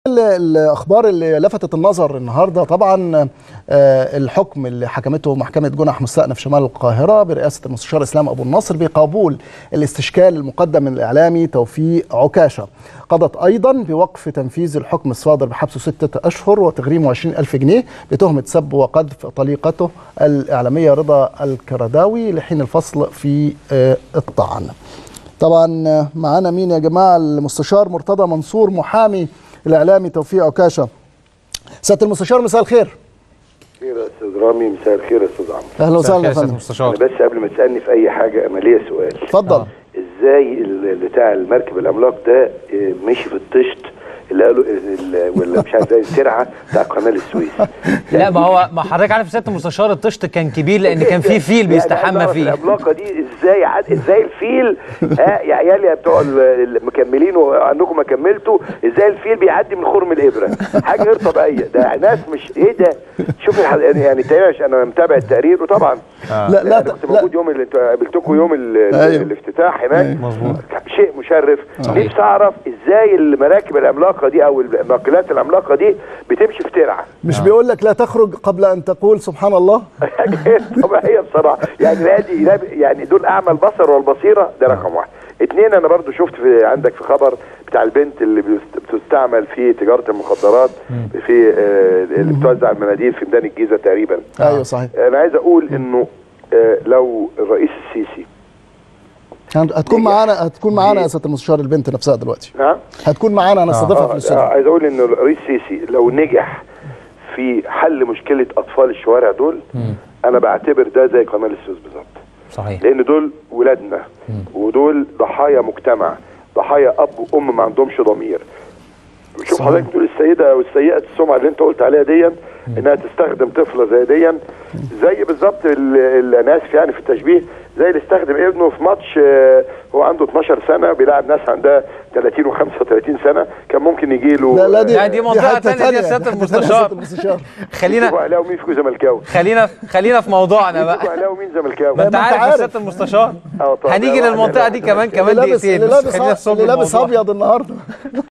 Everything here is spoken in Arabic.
الأخبار اللي لفتت النظر النهاردة طبعا الحكم اللي حكمته محكمة جنح مستأنف شمال القاهرة برئاسة المستشار إسلام أبو النصر بقبول الاستشكال المقدم من الإعلامي توفيق عكاشة. قضت أيضا بوقف تنفيذ الحكم الصادر بحبسه 6 أشهر وتغريمه 20,000 جنيه بتهمة سب وقذف طليقته الإعلامية رضا الكرداوي لحين الفصل في الطعن. طبعا معانا مين يا جماعة؟ المستشار مرتضى منصور محامي الإعلامي توفيق عكاشة. سيادة المستشار مساء الخير. خير يا استاذ رامي، مساء الخير يا استاذ عمرو. اهلا وسهلا يا فندم. انا بس قبل ما تسالني في اي حاجه انا ليا سؤال. اتفضل. ازاي بتاع المركب العملاق ده مشي في الطشت اللي قالوا ولا مش عارف الترعه بتاع قناه السويس؟ لا ما حضرتك عارف سياده المستشار الطشت كان كبير لان كان في فيل بيستحمى فيه. العملاقه دي ازاي الفيل يا عيال يا بتوع المكملين وعندكم ما كملتوا، ازاي الفيل بيعدي من خرم الابره؟ حاجه غير طبيعيه. ده ناس مش ايه ده. شوف يعني تقريبا انا متابع التقرير وطبعا لا كنت موجود يوم اللي انتوا قابلتكم يوم الافتتاح هناك. مظبوط. شيء مشرف. نفسي اعرف ازاي المراكب العملاقه دي او الناقلات العملاقه دي بتمشي في ترعه. مش بيقول لك لا تخرج قبل ان تقول سبحان الله؟ طبيعيه بصراحه. يعني دول اعمى البصر والبصيره، ده رقم واحد. اتنين، انا برضو شفت عندك في خبر بتاع البنت اللي بتستعمل في تجاره المخدرات في اللي بتوزع المناديل في ميدان الجيزه تقريبا. ايوه صحيح. انا عايز اقول انه لو الرئيس السيسي هتكون معانا يا سياده المستشار البنت نفسها دلوقتي. نعم هتكون معانا، انا استضيفها في الاستوديو. عايز اقول ان الرئيس السيسي لو نجح في حل مشكله اطفال الشوارع دول، انا بعتبر ده زي قناه السويس بالظبط. صحيح. لان دول ولادنا ودول ضحايا مجتمع، ضحايا اب وام ما عندهمش ضمير. شوف حضرتك تقول السيده والسيئه السمعه اللي انت قلت عليها دي انها تستخدم طفله زي دي، زي بالظبط انا اسف يعني في التشبيه، زي اللي استخدم ابنه في ماتش هو عنده 12 سنه بيلاعب ناس عندها 30 و35 سنه، كان ممكن يجي له. لا دي منطقه ثانيه دي يا سياده المستشار. خلينا مين فيكم زملكاوي؟ خلينا في موضوعنا بقى. مين زملكاوي؟ ما انت عارف يا سياده المستشار. هنيجي للمنطقه دي كمان دقيقتين. اللي لابس ابيض النهارده